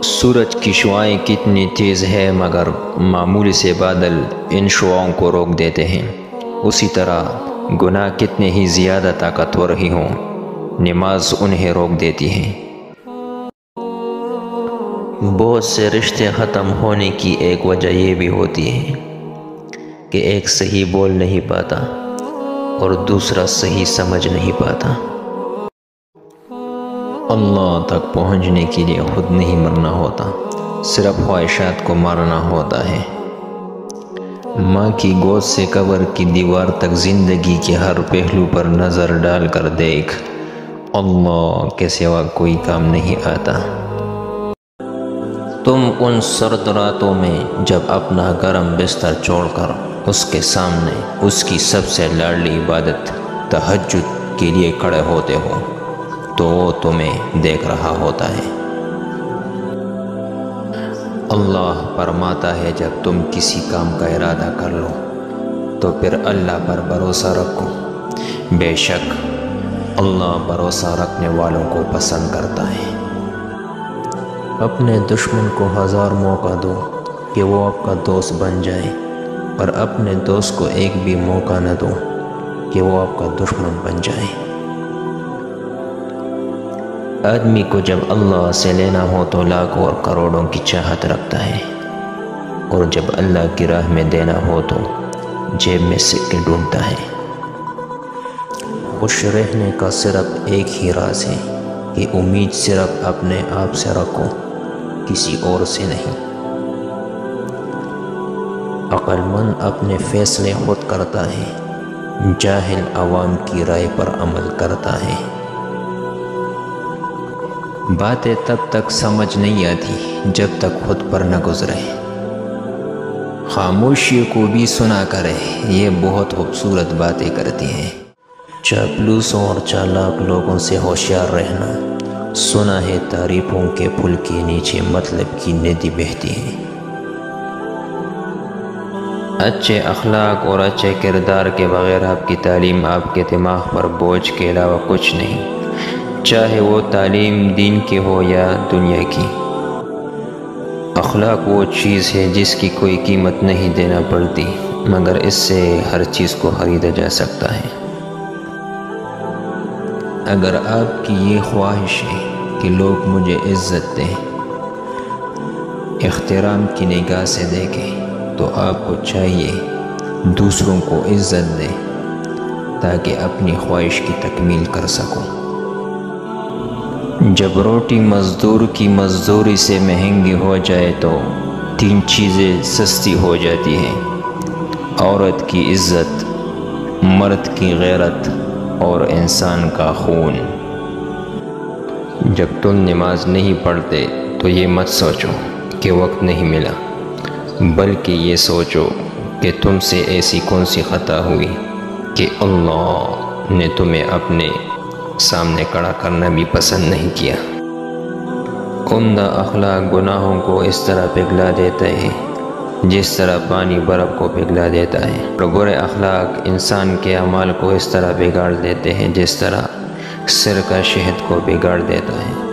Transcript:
سورج کی شعاعیں کتنی تیز ہے مگر معمولی سے بادل ان شعاؤں کو روک دیتے ہیں۔ اسی طرح گناہ کتنے ہی زیادہ طاقتور ہی ہوں، نماز انہیں روک دیتی ہے۔ بہت سے رشتے ختم ہونے کی ایک وجہ یہ بھی ہوتی ہے کہ ایک صحیح بول نہیں پاتا اور دوسرا صحیح سمجھ نہیں پاتا۔ اللہ تک پہنچنے کے لیے خود نہیں مرنا ہوتا، صرف خواہشات کو مارنا ہوتا ہے۔ ماں کی گود سے قبر کی دیوار تک زندگی کے ہر پہلو پر نظر ڈال کر دیکھ، اللہ کے سوا کوئی کام نہیں آتا۔ تم ان سرد راتوں میں جب اپنا گرم بستر چھوڑ کر اس کے سامنے اس کی سب سے لاڈلی عبادت تہجد کے لیے کھڑے ہوتے ہو تو وہ تمہیں دیکھ رہا ہوتا ہے۔ اللہ فرماتا ہے جب تم کسی کام کا ارادہ کر لو تو پھر اللہ پر بھروسہ رکھو، بے شک اللہ بھروسہ رکھنے والوں کو پسند کرتا ہے۔ اپنے دشمن کو 1000 موقع دو کہ وہ آپ کا دوست بن جائے، اور اپنے دوست کو ایک بھی موقع نہ دو کہ وہ آپ کا دشمن بن جائے۔ آدمی کو جب اللہ سے لینا ہو تو لاکھوں اور کروڑوں کی چاہت رکھتا ہے، اور جب اللہ کی راہ میں دینا ہو تو جیب میں سکے ڈھونڈتا ہے۔ خوش رہنے کا صرف ایک ہی راز ہے کہ امید صرف اپنے آپ سے رکھو، کسی اور سے نہیں۔ عقل مند اپنے فیصلے خود کرتا ہے، جاہل عوام کی رائے پر عمل کرتا ہے۔ باتیں تب تک سمجھ نہیں آتی جب تک خود پر نہ گزرے، خاموشی کو بھی سنا کرے، یہ بہت خوبصورت باتیں کرتی ہے۔ چاپلوسوں اور چالاک لوگوں سے ہوشیار رہنا، سنا ہے تعریفوں کے پل کے نیچے مطلب کی ندی بہتی ہے۔ اچھے اخلاق اور اچھے کردار کے بغیر آپ کی تعلیم آپ کے دماغ پر بوجھ کے علاوہ کچھ نہیں، چاہے وہ تعلیم دین کی ہو یا دنیا کی۔ اخلاق وہ چیز ہے جس کی کوئی قیمت نہیں دینا پڑتی، مگر اس سے ہر چیز کو خریدا جا سکتا ہے۔ اگر آپ کی یہ خواہش ہے کہ لوگ مجھے عزت دیں، احترام کی نگاہ سے دیکھیں، تو آپ کو چاہیے دوسروں کو عزت دیں تاکہ اپنی خواہش کی تکمیل کر سکوں۔ جب روٹی مزدور کی مزدوری سے مہنگی ہو جائے تو 3 چیزیں سستی ہو جاتی ہیں: عورت کی عزت، مرد کی غیرت اور انسان کا خون۔ جب تم نماز نہیں پڑھتے تو یہ مت سوچو کہ وقت نہیں ملا، بلکہ یہ سوچو کہ تم سے ایسی کون سی خطا ہوئی کہ اللہ نے تمہیں اپنے سامنے کھڑا کرنا بھی پسند نہیں کیا۔ عمدہ اخلاق گناہوں کو اس طرح پگھلا دیتا ہے جس طرح پانی برف کو پگھلا دیتا ہے، اور برے اخلاق انسان کے اعمال کو اس طرح بگاڑ دیتے ہیں جس طرح سرکہ شہد کو بگاڑ دیتا ہے۔